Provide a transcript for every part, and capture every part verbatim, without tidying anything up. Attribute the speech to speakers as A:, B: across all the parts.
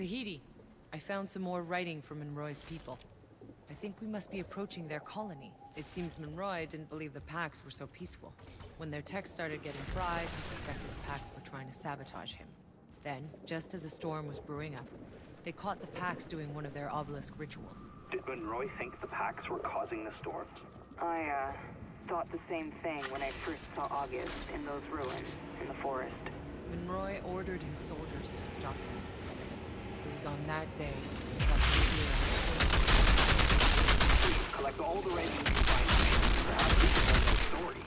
A: Zahidi, I found some more writing from Monroy's people. I think we must be approaching their colony. It seems Monroy didn't believe the Pax were so peaceful. When their tech started getting fried, he suspected the Pax were trying to sabotage him. Then, just as a storm was brewing up, they caught the Pax doing one of their obelisk rituals.
B: Did Monroy think the Pax were causing the storms?
C: I, uh, thought the same thing when I first saw August in those ruins in the forest.
A: Monroy ordered his soldiers to stop them. It was on that day that the
B: Please collect all the writing you can find. Perhaps we can tell their story.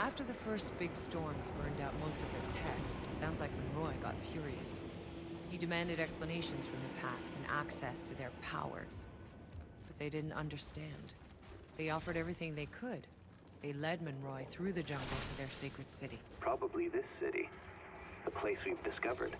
A: After the first big storms burned out most of their tech, it sounds like Monroy got furious. He demanded explanations from the Pax and access to their powers. But they didn't understand. They offered everything they could. They led Monroy through the jungle to their sacred city.
B: Probably this city. The place we've discovered.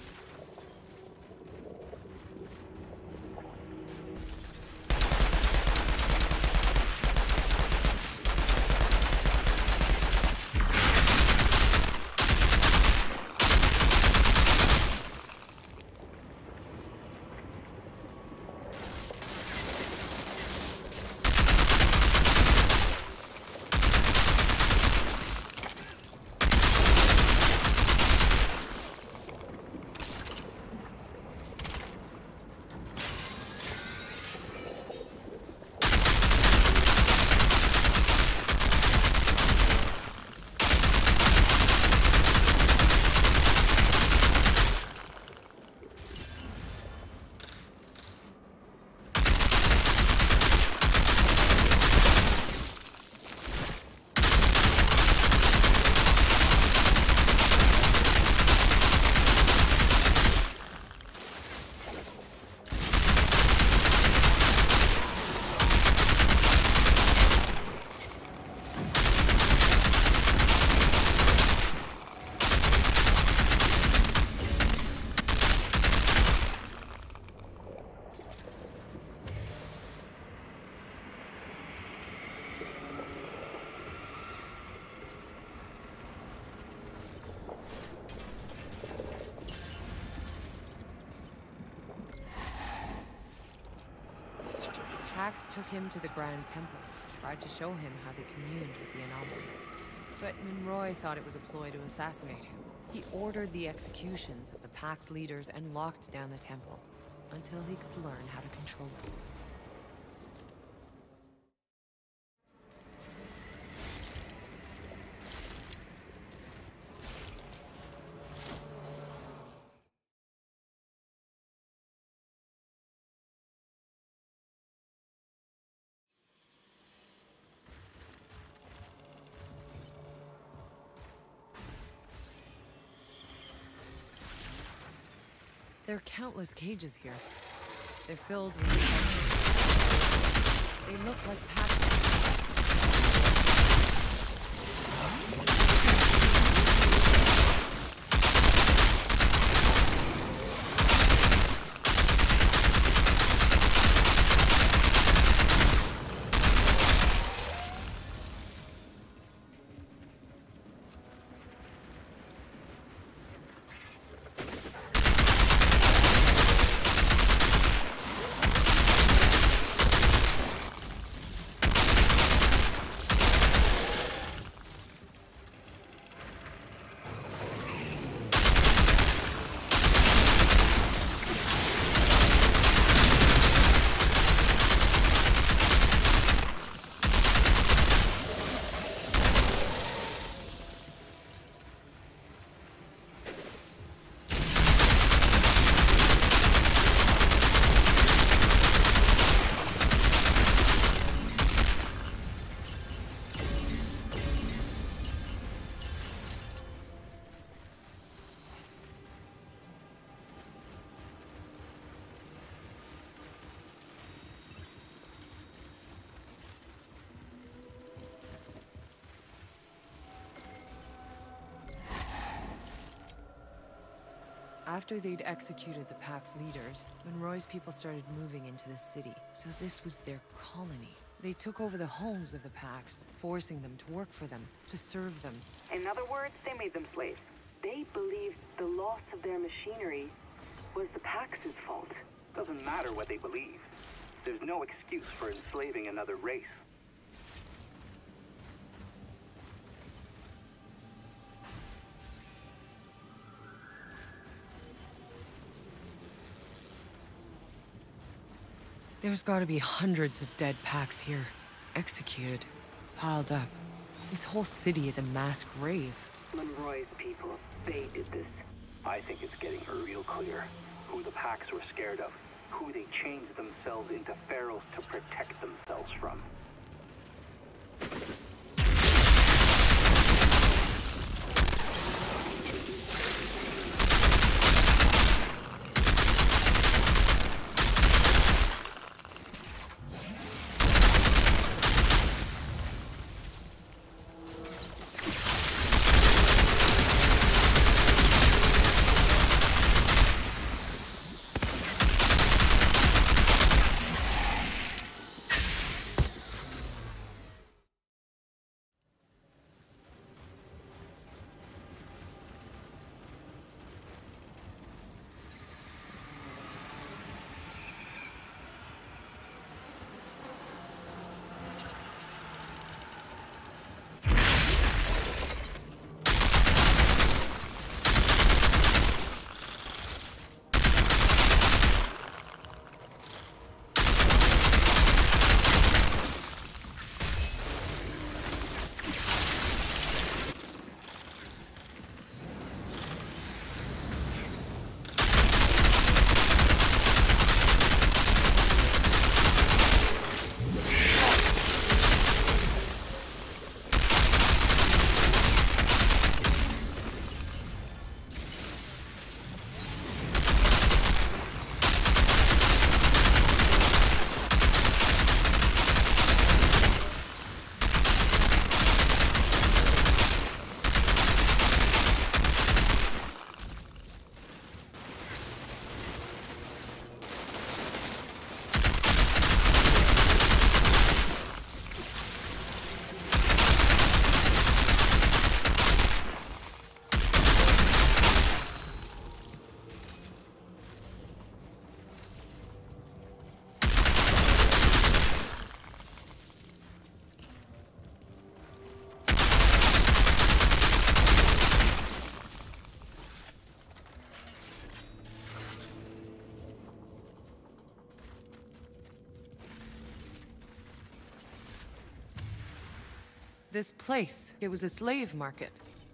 A: Pax took him to the Grand Temple, tried to show him how they communed with the anomaly. But Monroy thought it was a ploy to assassinate him. He ordered the executions of the Pax leaders and locked down the temple, until he could learn how to control it. There are countless cages here. They're filled with... They look like packs of... After they'd executed the Pax leaders, Monroy's people started moving into the city. So this was their colony. They took over the homes of the Pax, forcing them to work for them, to serve them.
C: In other words, they made them slaves. They believed the loss of their machinery was the Pax's fault.
B: Doesn't matter what they believe. There's no excuse for enslaving another race.
A: There's gotta be hundreds of dead Pax here. Executed. Piled up. This whole city is a mass grave.
C: Monroy's people, they did this.
B: I think it's getting real clear who the Pax were scared of, who they changed themselves into pharaohs to protect themselves from.
A: This place, it was a slave market.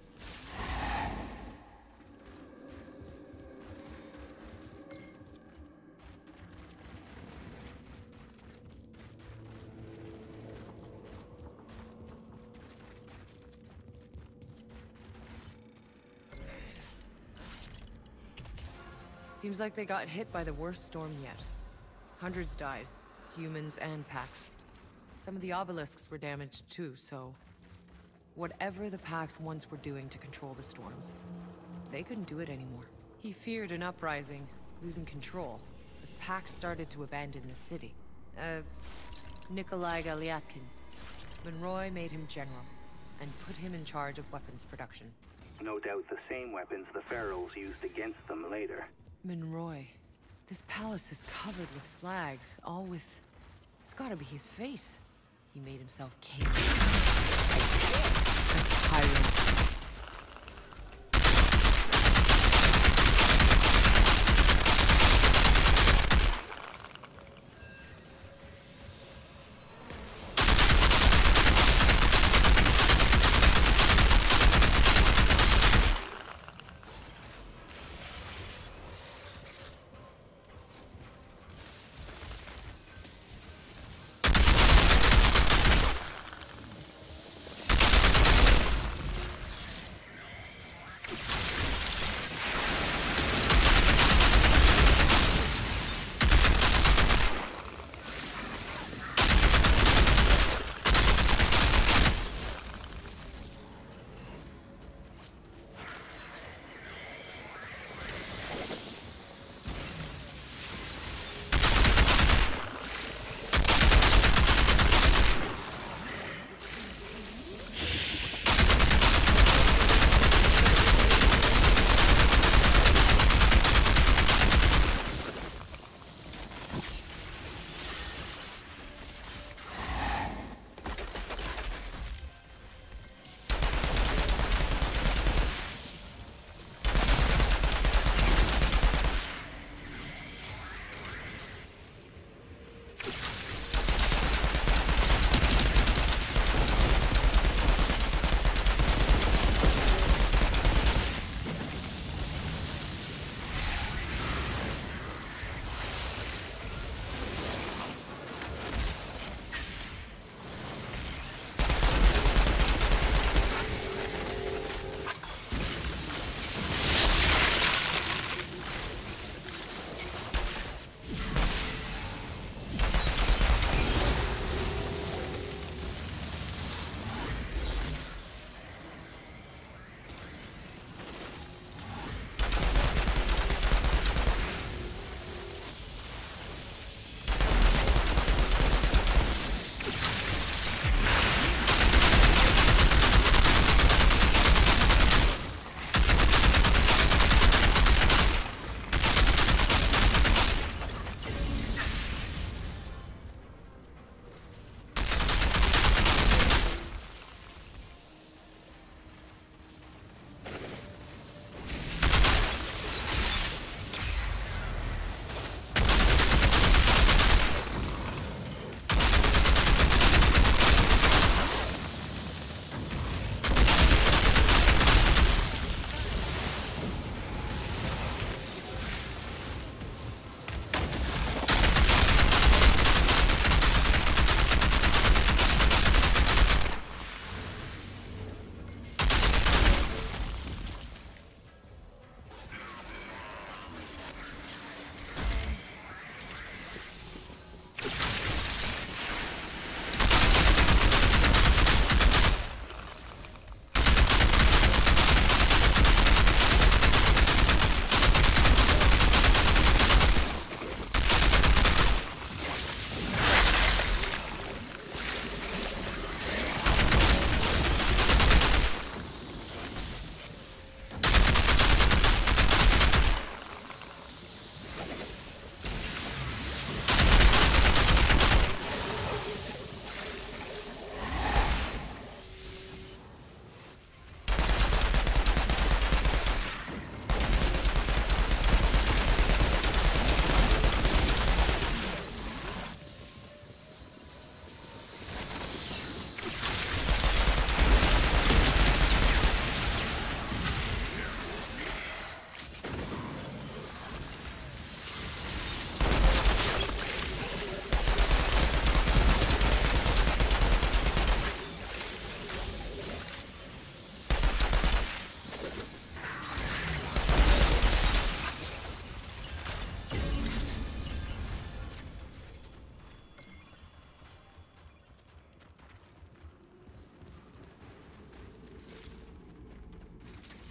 A: Seems like they got hit by the worst storm yet. Hundreds died, humans and packs. Some of the obelisks were damaged too, so... whatever the packs once were doing to control the storms, they couldn't do it anymore. He feared an uprising, losing control, as packs started to abandon the city. Uh, Nikolai Galyatkin. Monroy made him general, and put him in charge of weapons production.
B: No doubt the same weapons the Pharaohs used against them later.
A: Monroy. This palace is covered with flags, all with... it's gotta be his face. He made himself king. A tyrant.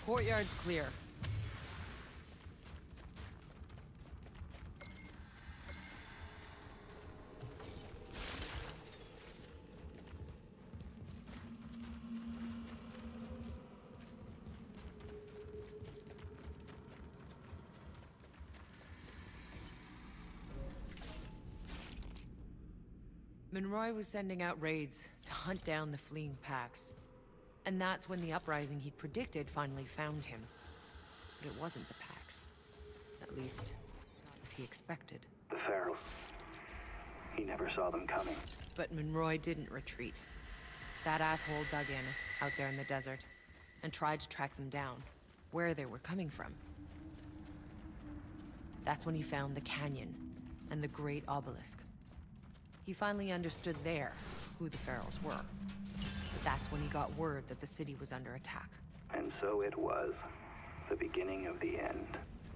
A: Courtyard's clear. Monroy was sending out raids to hunt down the fleeing packs. And that's when the uprising he'd predicted finally found him. But it wasn't the packs. At least, as he expected.
B: The Pharaohs. He never saw them coming.
A: But Monroy didn't retreat. That asshole dug in, out there in the desert, and tried to track them down, where they were coming from. That's when he found the canyon, and the great obelisk. He finally understood there who the Pharaohs were. But that's when he got word that the city was under attack.
B: And so it was. The beginning of the end.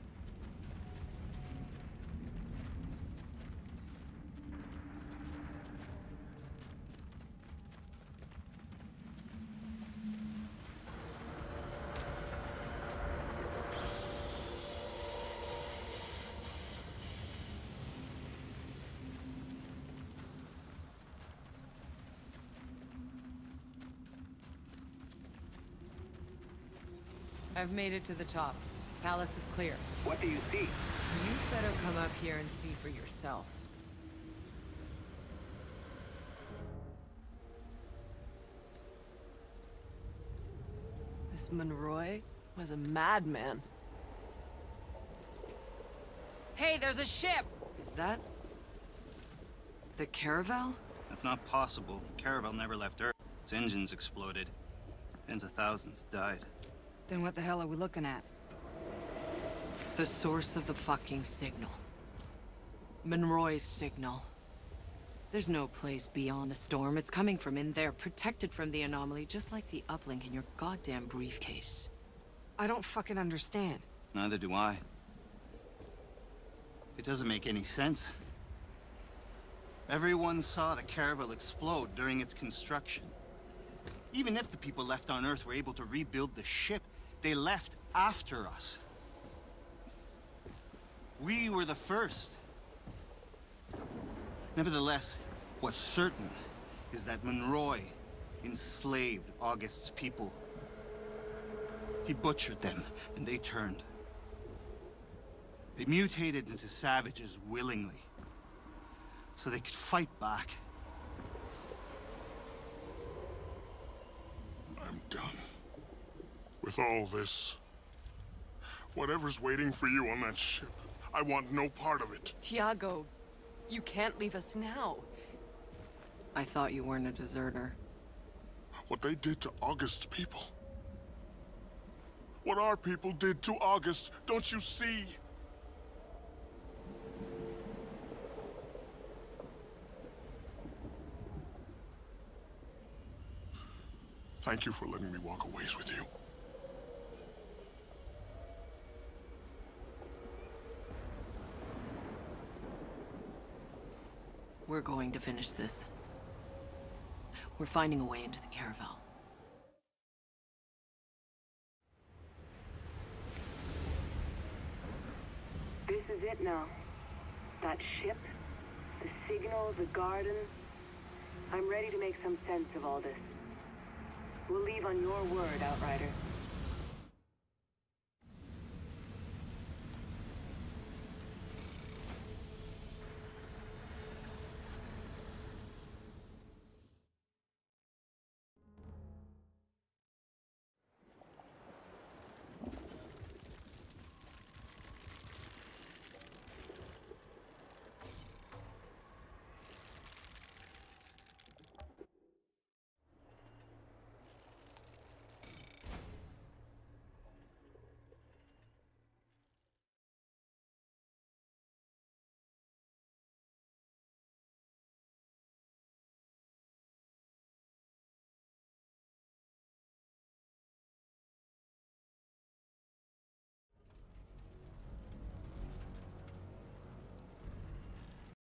A: I've made it to the top. Palace is clear.
B: What do you see?
A: You better come up here and see for yourself.
D: This Monroy was a madman.
A: Hey, there's a ship!
D: Is that... the Caravel?
E: That's not possible. Caravel never left Earth. Its engines exploded. Tens of thousands died.
D: Then what the hell are we looking at?
A: The source of the fucking signal. Monroy's signal. There's no place beyond the storm. It's coming from in there, protected from the anomaly, just like the uplink in your goddamn briefcase.
D: I don't fucking understand.
E: Neither do I. It doesn't make any sense. Everyone saw the Caravel explode during its construction. Even if the people left on Earth were able to rebuild the ship, they left after us. We were the first. Nevertheless, what's certain is that Monroy enslaved August's people. He butchered them, and they turned. They mutated into savages willingly, so they could fight back.
F: I'm done with all this. Whatever's waiting for you on that ship, I want no part of it.
D: Tiago, you can't leave us now.
A: I thought you weren't a deserter.
F: What they did to August's people. What our people did to August, don't you see? Thank you for letting me walk a ways with you.
A: We're going to finish this. We're finding a way into the Caravel.
C: This is it now. That ship, the signal, the garden. I'm ready to make some sense of all this. We'll leave on your word, Outrider.